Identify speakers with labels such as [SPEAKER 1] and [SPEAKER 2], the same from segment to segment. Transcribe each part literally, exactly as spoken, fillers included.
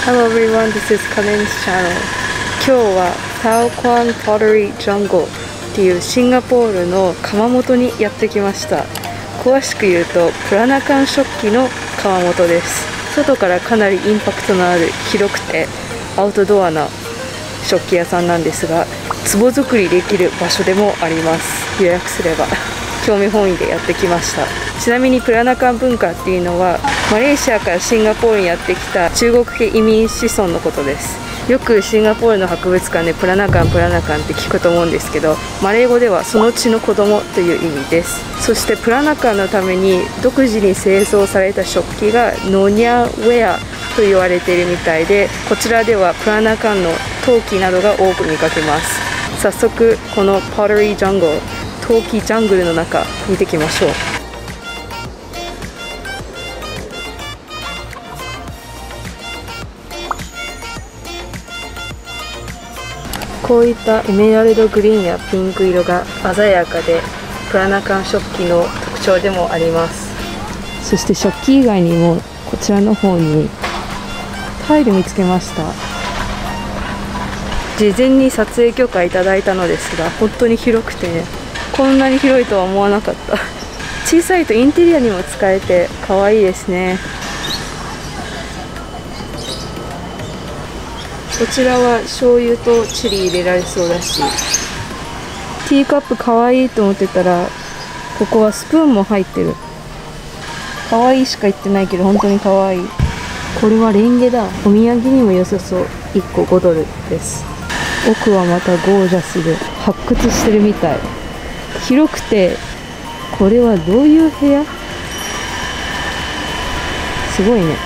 [SPEAKER 1] Hello everyone, this is Karen's channel. 今日はタオクワン Pottery Jungle っていうシンガポールの窯元にやってきました。詳しく言うとプラナカン食器の窯元です。外からかなりインパクトのある広くてアウトドアな食器屋さんなんですが、壺作りできる場所でもあります。予約すれば。興味本位でやってきました。ちなみにプラナカン文化っていうのはマレーシアからシンガポールにやってきた中国系移民子孫のことです。よくシンガポールの博物館でプラナカンプラナカンって聞くと思うんですけど、マレー語ではその血の子供という意味です。そしてプラナカンのために独自に製造された食器がノニャウェアと言われているみたいで、こちらではプラナカンの陶器などが多く見かけます。早速この Pottery Jungle 陶器ジャングルの中見てきましょう。こういったエメラルドグリーンやピンク色が鮮やかでプラナカン食器の特徴でもあります。そして食器以外にもこちらの方にタイル見つけました。事前に撮影許可いただいたのですが、本当に広くてね、こんなに広いとは思わなかった。小さいとインテリアにも使えて可愛いですね。こちらは醤油とチリ入れられそうだし、ティーカップかわいいと思ってたら、ここはスプーンも入ってる。かわいいしか言ってないけど本当にかわいい。これはレンゲだ。お土産にも良さそう。いっこごドルです。奥はまたゴージャスで発掘してるみたい。広くて、これはどういう部屋？すごいね。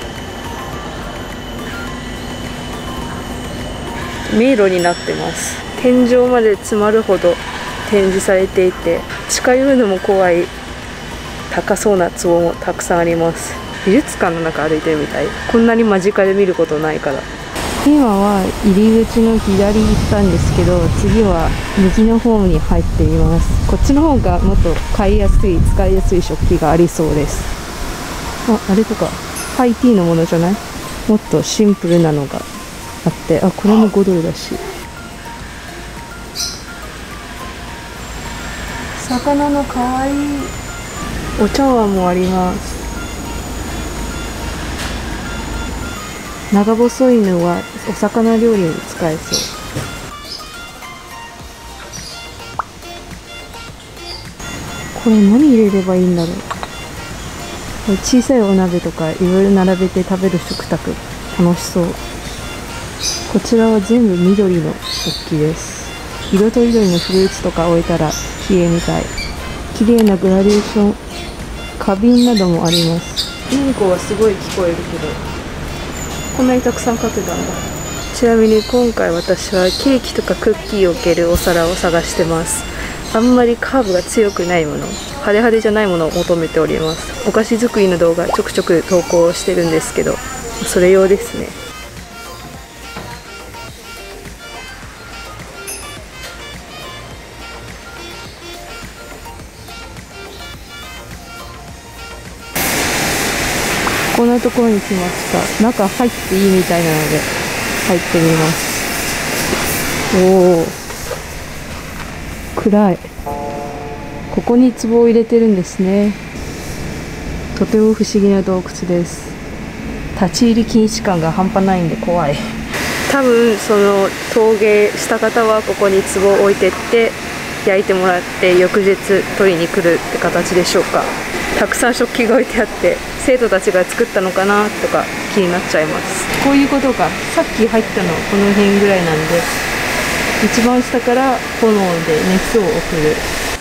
[SPEAKER 1] 迷路になってます。天井まで詰まるほど展示されていて、近寄るのも怖い高そうな壺もたくさんあります。美術館の中歩いてるみたい。こんなに間近で見ることないから。今は入り口の左に行ったんですけど、次は右の方に入っています。こっちの方がもっと買いやすい、使いやすい食器がありそうです。あ、あれとかハイティーのものじゃない？もっとシンプルなのがあって、あ、これもごドルだし。魚のかわいいお茶碗もあります。長細いのはお魚料理に使えそう。これ何入れればいいんだろう。小さいお鍋とかいろいろ並べて食べる食卓楽しそう。こちらは全部緑の食器です。色とりどりのフルーツとか置いたら綺麗みたい。綺麗なグラデーション、花瓶などもあります。インコはすごい聞こえるけど、こんなにたくさん買ってたんだ。ちなみに今回私はケーキとかクッキーを置けるお皿を探してます。あんまりカーブが強くないもの、派手派手じゃないものを求めております。お菓子作りの動画ちょくちょく投稿してるんですけど、それ用ですね。こんなところに来ました。中入っていいみたいなので入ってみます。おお、暗い。ここに壺を入れてるんですね。とても不思議な洞窟です。立ち入り禁止感が半端ないんで怖い。多分その陶芸した方はここに壺を置いてって焼いてもらって翌日取りに来るって形でしょうか。たくさん食器が置いてあって生徒たちが作ったのかなとか気になっちゃいます。こういうことか。さっき入ったのこの辺ぐらいなんで、一番下から炎で熱を送る。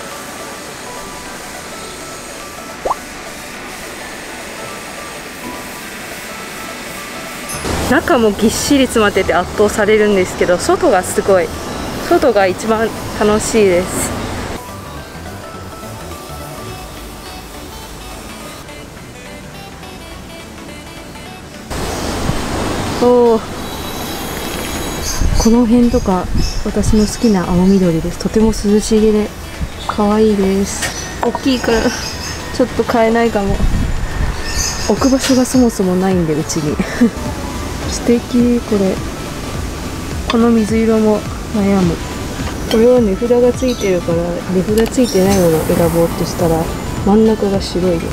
[SPEAKER 1] 中もぎっしり詰まってて圧倒されるんですけど、外がすごい、外が一番楽しいです。おー、この辺とか私の好きな青緑です。とても涼しげで可愛いです。大きいからちょっと買えないかも。置く場所がそもそもないんで、うちに素敵。これこの水色も悩む。これは値札がついてるから値札ついてないものを選ぼうとしたら真ん中が白いです。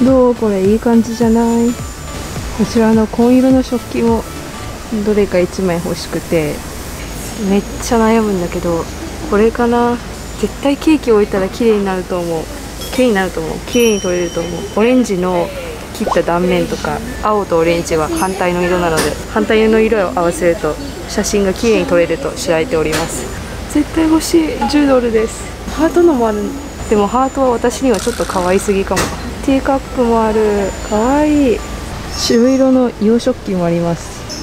[SPEAKER 1] どう？これいい感じじゃない？こちらの紺色の食器もどれかいちまい欲しくてめっちゃ悩むんだけど、これかな。絶対ケーキ置いたら綺麗になると思う。綺麗になると思う。綺麗に取れると思う。オレンジの切った断面とか青とオレンジは反対の色なので、反対の色を合わせると写真が綺麗に撮れると知られております。絶対欲しい。じゅうドルです。ハートのもある。でもハートは私にはちょっと可愛すぎかも。ティーカップもある。可愛い。白色の洋食器もあります。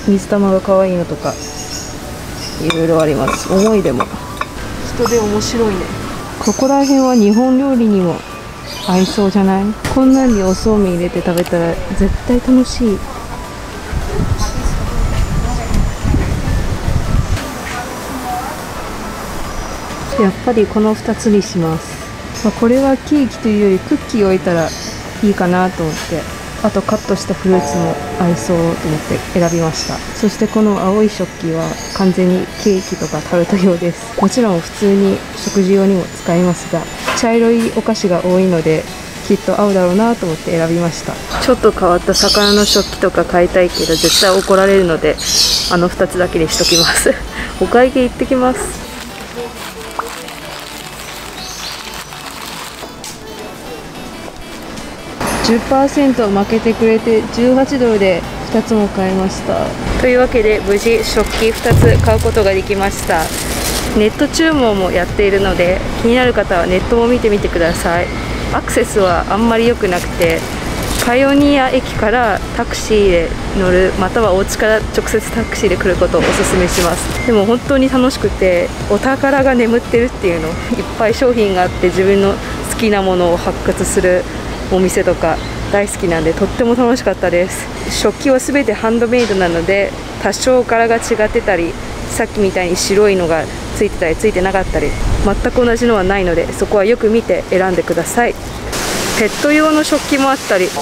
[SPEAKER 1] 水玉が可愛いのとかいろいろあります。思い出も人で面白いね。ここら辺は日本料理にも合いそうじゃない？こんなんにおそうめん入れて食べたら絶対楽しい。やっぱりこのふたつにします。まあ、これはケーキというよりクッキー置いたらいいかなと思って、あとカットしたフルーツも合いそうと思って選びました。そしてこの青い食器は完全にケーキとかタルト用です。もちろん普通に食事用にも使えますが、茶色いお菓子が多いのできっと合うだろうなと思って選びました。ちょっと変わった魚の食器とか買いたいけど絶対怒られるので、あのふたつだけにしときますお会計行ってきます。じゅっパーセント 負けてくれてじゅうはちドルでふたつも買いました。というわけで無事食器ふたつ買うことができました。ネット注文もやっているので気になる方はネットも見てみてください。アクセスはあんまり良くなくて、パイオニア駅からタクシーで乗る、またはお家から直接タクシーで来ることをおすすめします。でも本当に楽しくて、お宝が眠ってるっていうの、いっぱい商品があって自分の好きなものを発掘するお店とか大好きなんでとっても楽しかったです。食器は全てハンドメイドなので多少柄が違ってたり、さっきみたいに白いのがついてたりついてなかったり全く同じのはないので、そこはよく見て選んでください。ペット用の食器もあったり、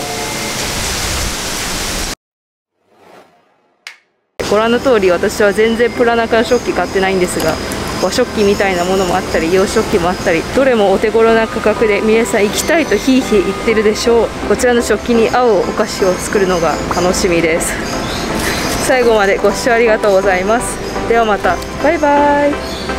[SPEAKER 1] ご覧の通り私は全然プラナカン食器買ってないんですが、和食器みたいなものもあったり洋食器もあったり、どれもお手頃な価格で皆さん行きたいとヒーヒー言ってるでしょう。こちらの食器に合うお菓子を作るのが楽しみです。最後までご視聴ありがとうございます。ではまた。バイバイ。